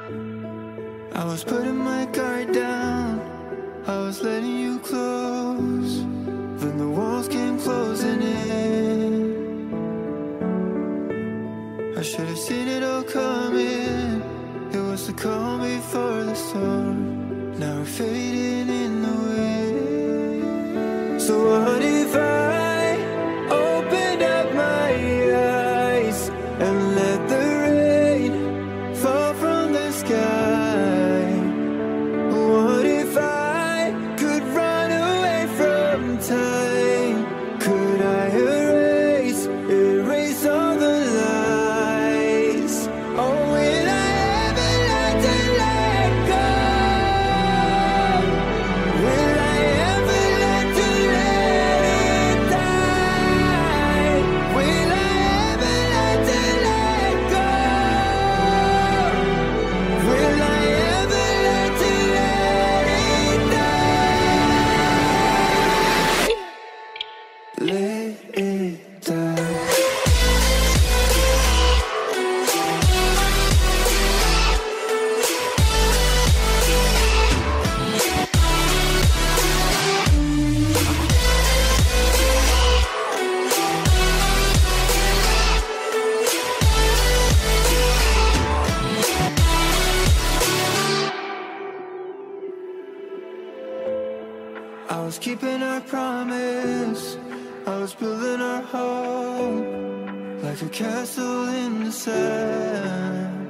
I was putting my guard down, I was letting you close. Then the walls came closing in. I should have seen it all coming. It was the calm before the storm. Now we're fading in the wind. So what if I opened up my eyes and let the rain fall from the sky? What if I could run away from time? Could I erase all the lies? Oh, will I ever learn to let go? Will I ever learn to let it die? Will I ever learn to let go? Will I ever learn to let it die? Let it die. I was keeping our promise, I was building our hope, like a castle in the sand.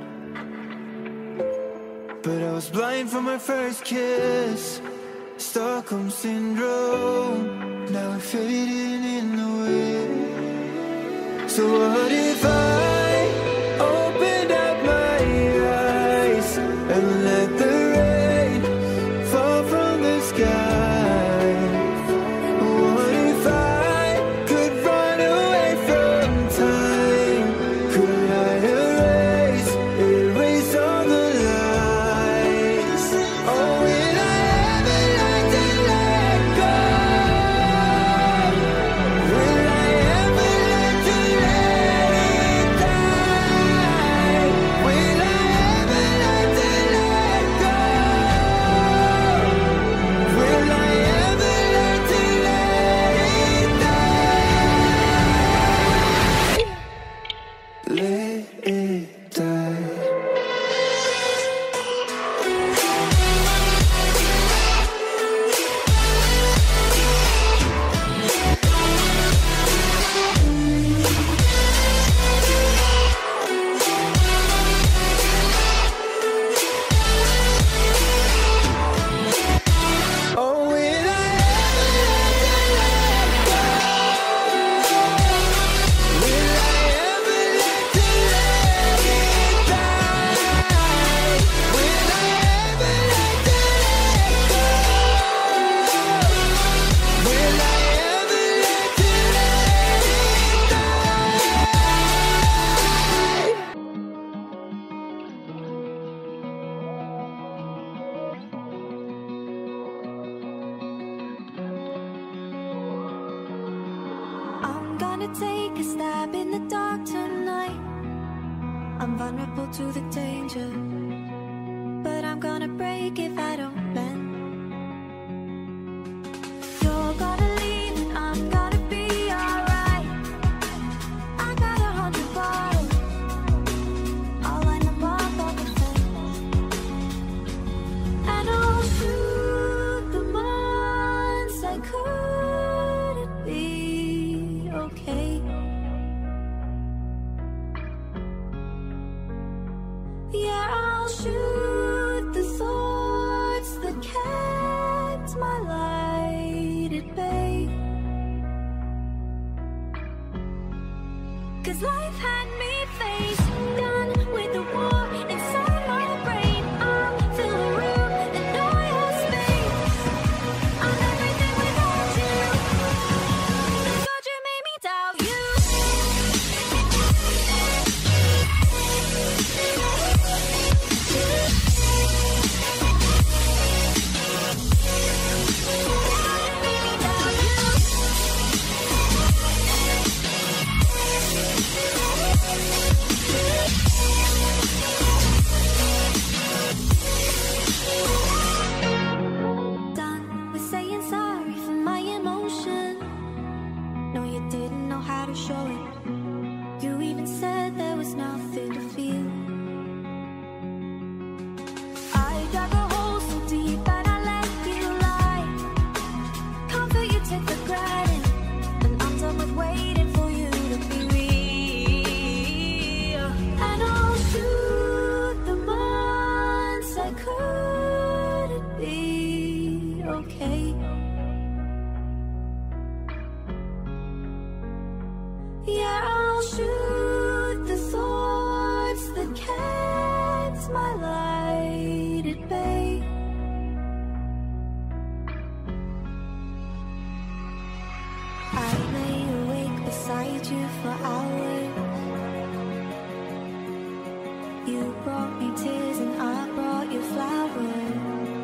But I was blind from our first kiss, Stockholm Syndrome. Now we're fading in the wind. So what if I opened up my eyes and let the rain fall from the sky? What if I could run away from time? Could I erase all the lies? Oh, will I ever learn to let go? Will I ever learn to let it die? Will I ever learn to let go? Will I ever learn to let it die? Let it die. Oh, will I ever learn to let go? Will I ever learn to let it die? Will I ever learn to let go? Will I ever learn to let it die? I'm gonna take a stab in the dark tonight. I'm vulnerable to the danger, but I'm gonna break if I don't bend. You're gonna leave and I'm gonna be alright. I got 100 bottles, I'll line them up on the fence, and I'll shoot the ones I couldn't be. Okay. Yeah, I'll shoot the thoughts that kept my light at bay. 'Cause life had me face down with the war inside my brain. I'm fill the room and no I have space. I'm everything without you. Thank God you made me doubt you. and said there was nothing to feel. I dug a hole so deep and I let you lie. Comfort you took for granted, and I'm done with waiting for you to be real. And I'll shoot the months I couldn't be okay. Yeah, I'll shoot the thoughts that kept my light at bay. I lay awake beside you for hours. You brought me tears and I brought you flowers.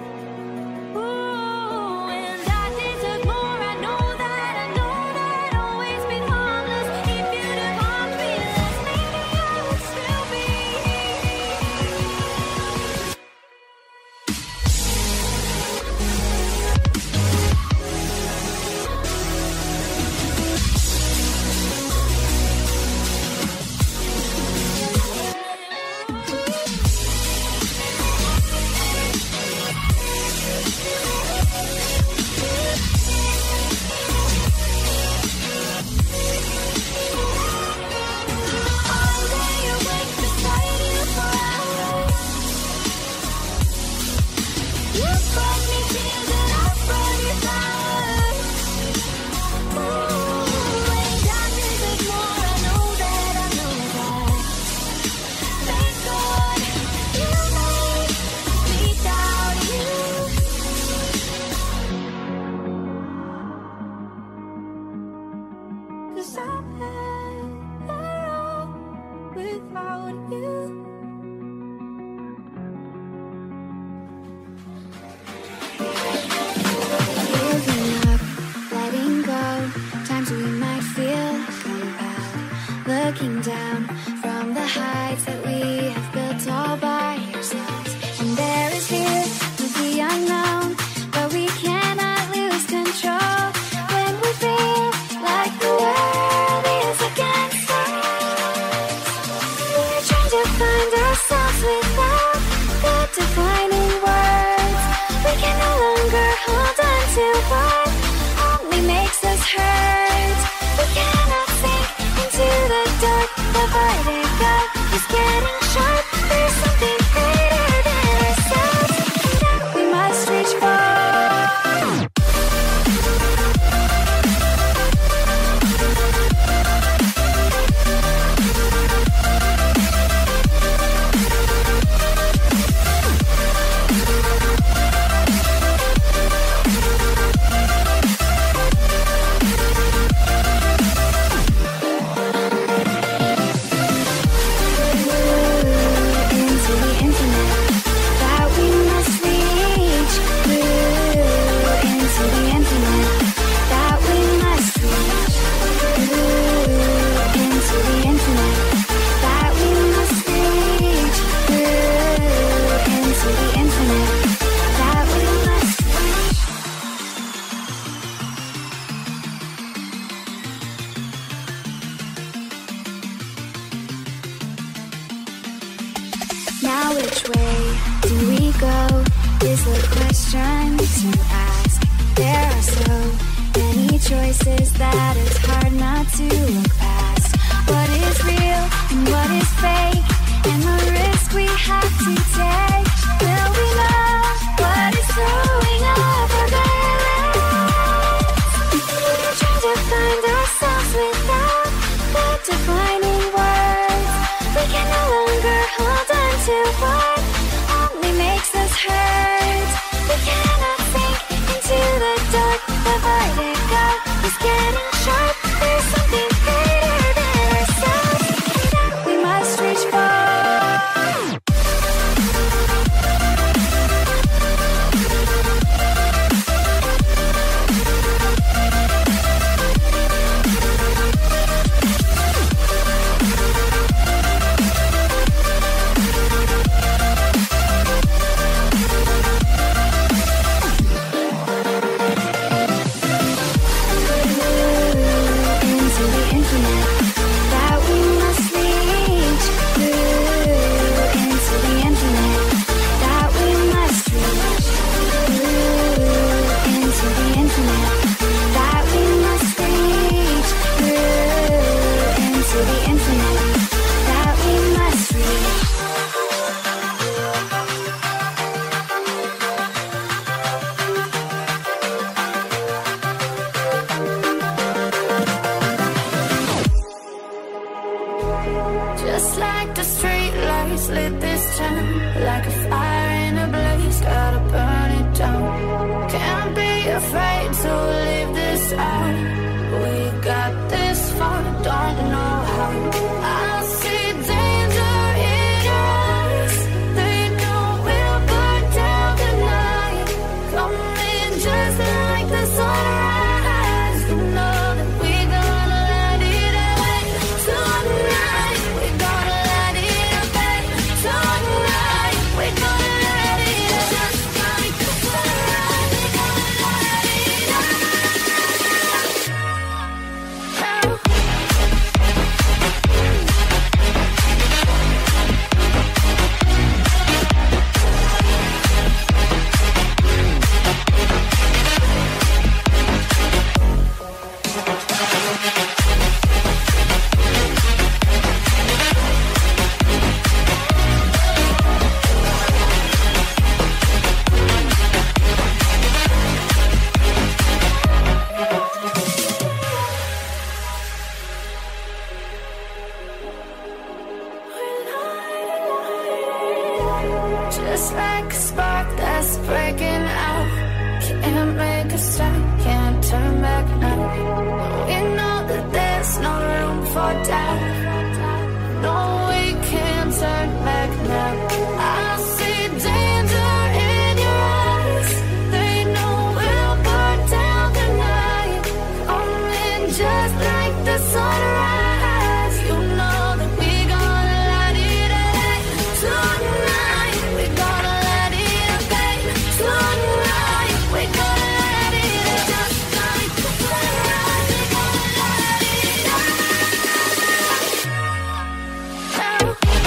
Ooh, and I deserve more. I know that always been harmless. If you'd have harmed me less, maybe I would still be I'll lay awake beside you for hours. You brought me tears and I brought you flowers. Ooh, and I deserve more. I know that. Thank God you made me doubt you. 'Cause I'm better off without you. Giving up, letting go. Times we might feel compelled. Looking down from the heights that we have built all by ourselves. And there is fear of the unknown, but we cannot lose control. When we feel like the world is against us, we're trying to find ourselves without the defining words. We can no longer hold on to what only makes us hurt. We cannot sink into the dark. The vertigo is getting sharp. There's something greater than ourselves that we must reach for. Into the infinite that we must reach. Into the infinite that we must reach. Into the infinite that we must reach. Into the infinite that we must reach. Now which way do we go is the question to ask. There are so many choices that it's hard not to look past. What is real and what is fake, and the risk we have to take. Will we know what is throwing off our balance? We're trying to find ourselves without the defining words. We can no longer hold on to what only makes us hurt. We cannot sink into the dark. The vertigo is getting sharp. There's something greater than ourselves Just like the street lights lit this town, like a fire in a blaze, gotta burn it down. Can't be afraid to leave this out. We got this far, don't know how. I see danger in your eyes. They know we'll burn down the night. Coming just like the sunrise. You know that we gonna light it up tonight. We gonna light it up tonight. We gonna light it up just like the sunrise. We gonna light it up now. Just like a spark that's breaking out. Can't make a stop, can't turn back now. We know that there's no room for doubt. No, we can't turn back now. I see danger in your eyes. They know we'll burn down the night. Coming just like the sunrise. You know that we gonna light it up tonight. We gonna light it up tonight. We gonna light it up just like the sunrise. We gonna light it up now.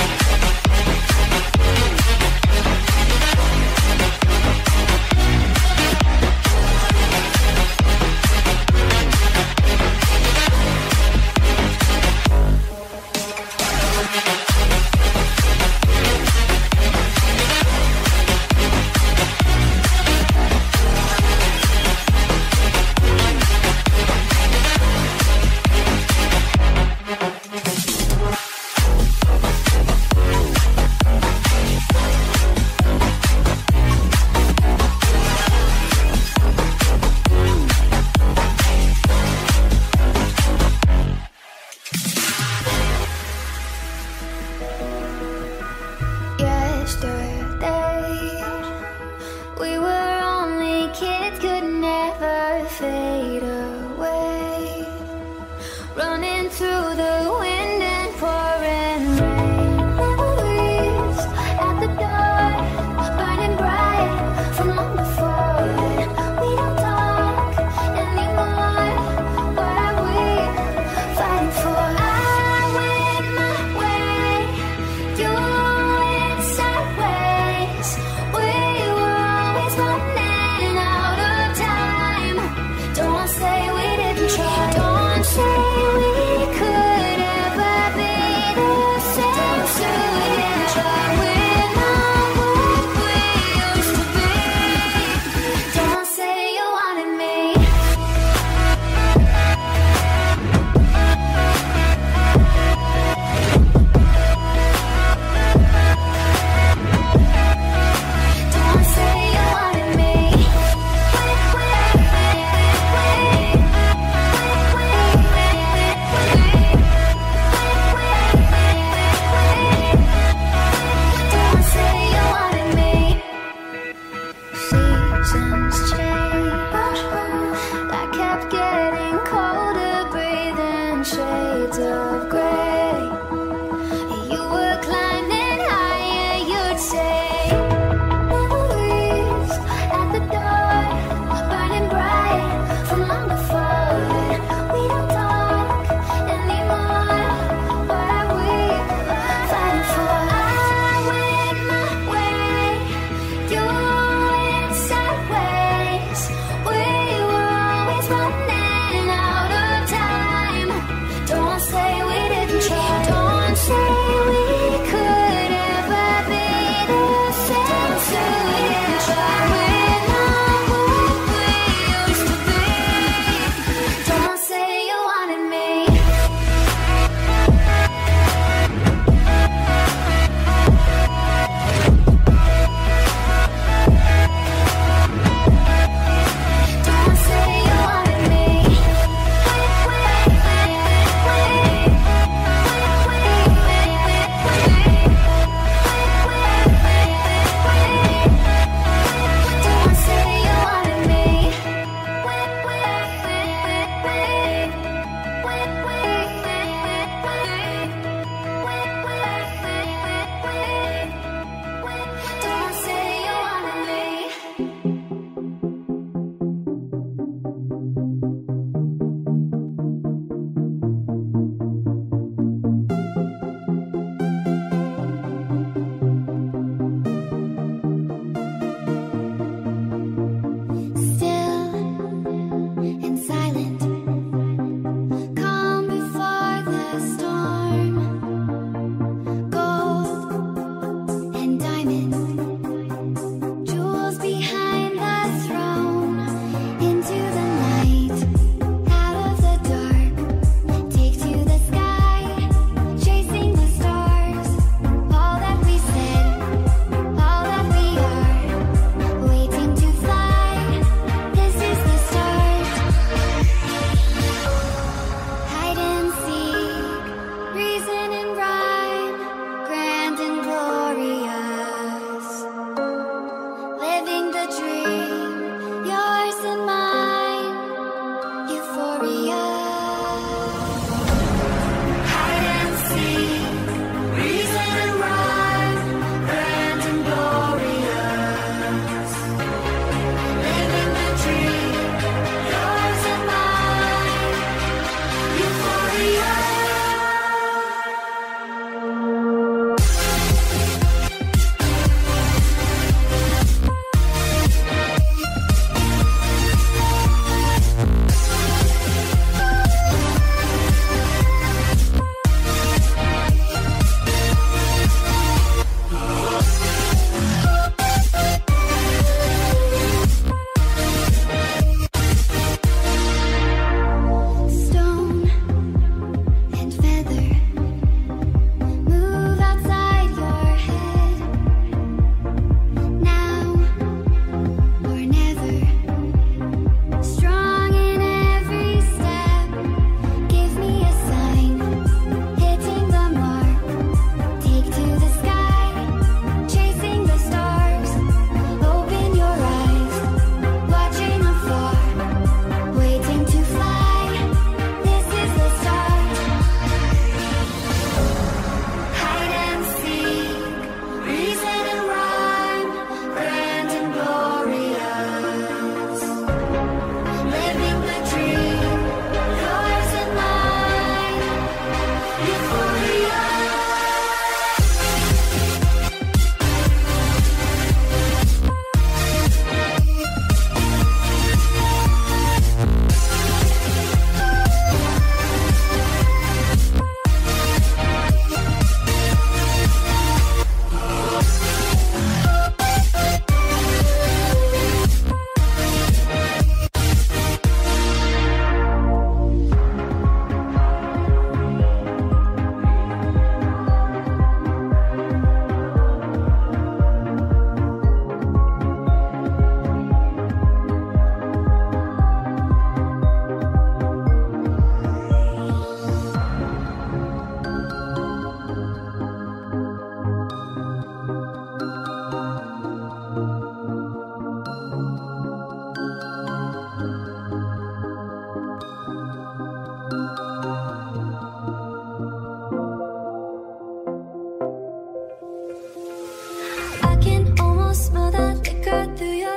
Yesterday, we were only kids, could never fade away. Running through the wind and pouring rain. Memories at the door, burning bright from long before. We don't talk anymore. What are we fighting for? I went my way, you went sideways.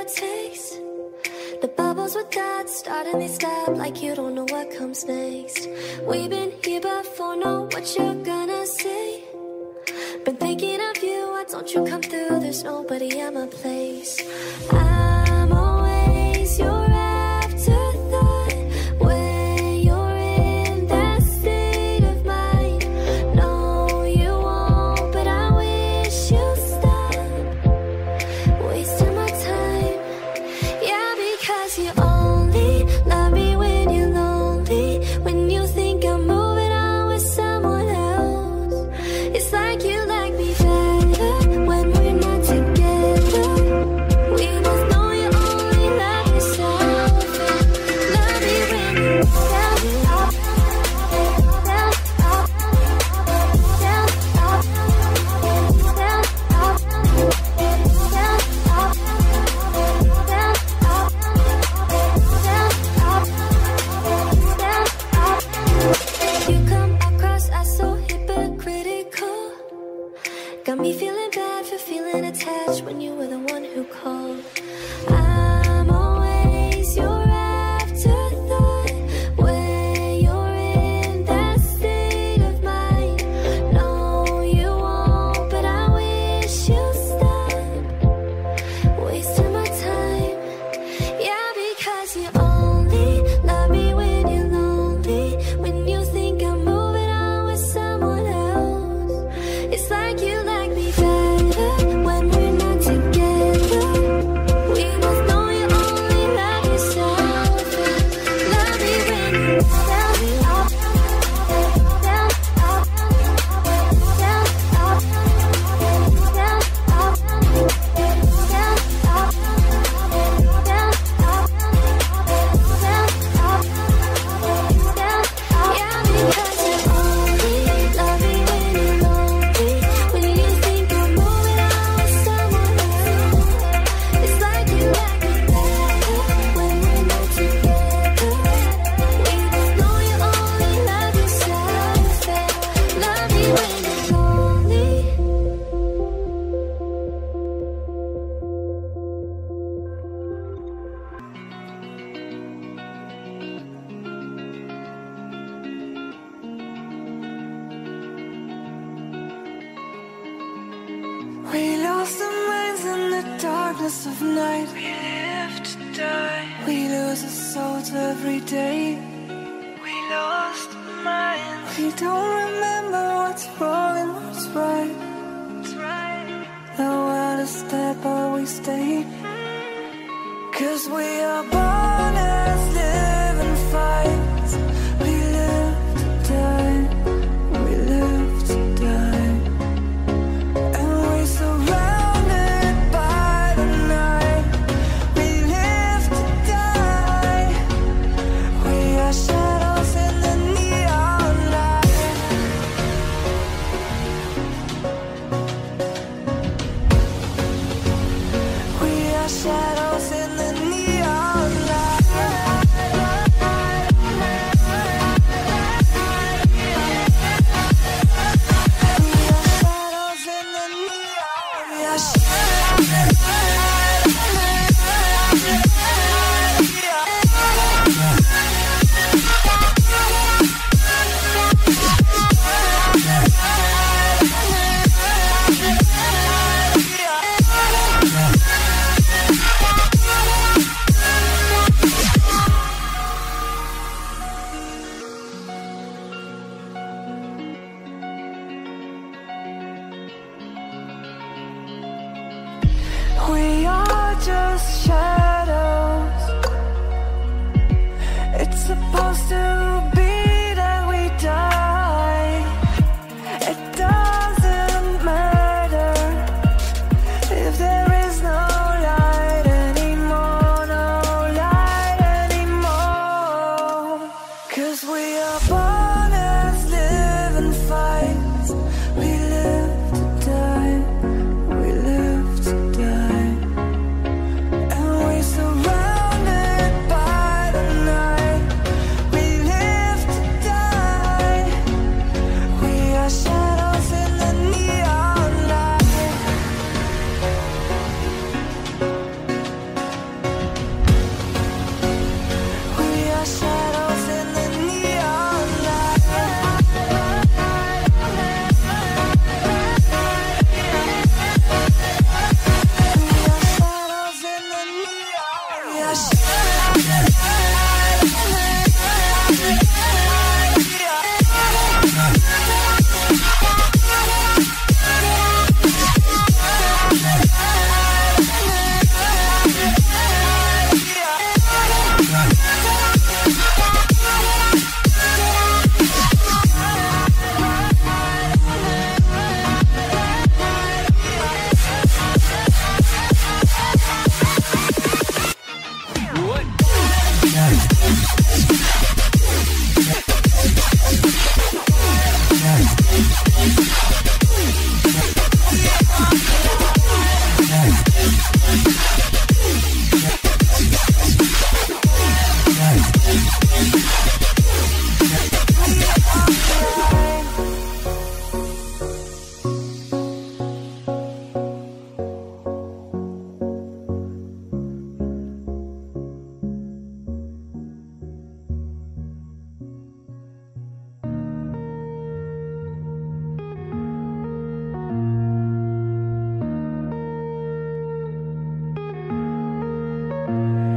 a taste. The bubbles with that start and they stop like you don't know what comes next. We've been here before, know what you're gonna say. Been thinking of you, why don't you come through? There's nobody at my place. I'm always your afterthought when you're in that state of mind. No, you won't, but I wish you'd stop wasting my time. Yeah, because you only love me when you're lonely. When you think I'm moving on with someone else, it's like you like me better when we're not together. We both know you only love yourself. Love me when you're down, down, down, down, you come across as so hypocritical. Got me feeling bad for feeling attached when you were the one who called. I'm always your afterthought when you're in that state of mind. No, you won't, but I wish you'd stop wasting my time. Yeah, because you only love me when you're lonely. When you think I'm moving on with someone else, it's like you like me better when we're not together. We both know you only love yourself. Love me when you're down, down, down, yeah, because you only love me when you're lonely. When you think I'm moving on with someone else, it's like you like me better when we're not together. We both know you only love yourself. Love me when you're lonely. We lost our minds in the darkness of night. We live to die. We lose our souls every day. We lost our minds. We don't remember what's wrong and what's right. The world is dead, but we stay. 'Cause we are born as living fights. We live to die. We live to die. And we're surrounded by the night. We live to die. We are shadows in the neon light. We are shadows in the neon light.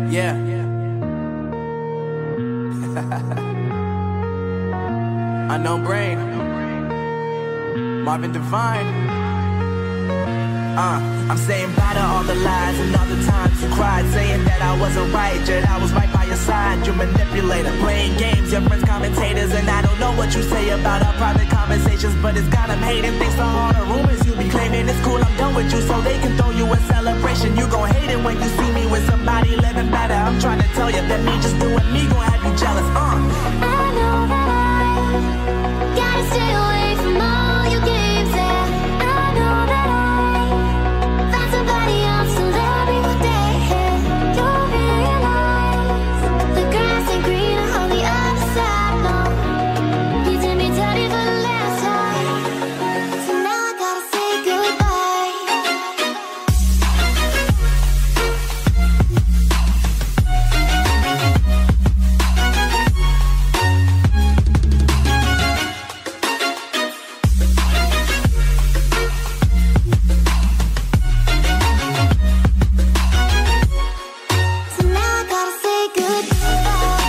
Yeah. Unknown Brain, Marvin Devine. I'm saying bye to all the lies and all the times you cried, saying that I wasn't right, yet I was right by your side. You manipulator, playing games, your friends commentators, and I don't know what you say about our private conversations, but it's got them hating. Thanks to all the rumors you be claiming. It's cool, I'm done with you, so they can throw you a celebration. You gon' hate it when you see me with somebody living better. I'm trying to tell you that me just doing me gon' have you jealous. I know that I gotta stay away from all your games, and I know that I found somebody else to love me one day. You'll realize the grass ain't greener on the other side. No, you did me dirty for the last time, so now I gotta say goodbye. So now I gotta say goodbye.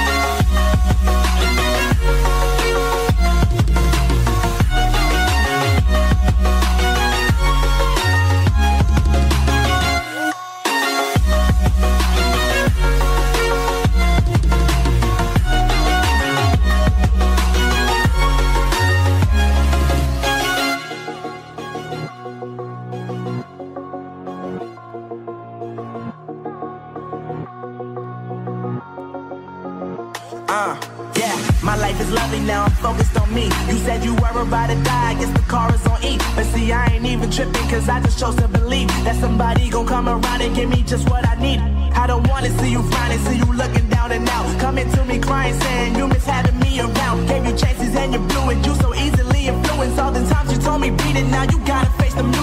Yeah, my life is lovely now, I'm focused on me. You said you were about to die, I guess the car is on E. But see, I ain't even tripping, cause I just chose to believe that somebody gon' come around and give me just what I need. I don't wanna see you flying, see you looking down and out, coming to me crying, saying you miss having me around. Gave you chances and you blew it, you so easily influenced. All the times you told me beat it, now you gotta face the music.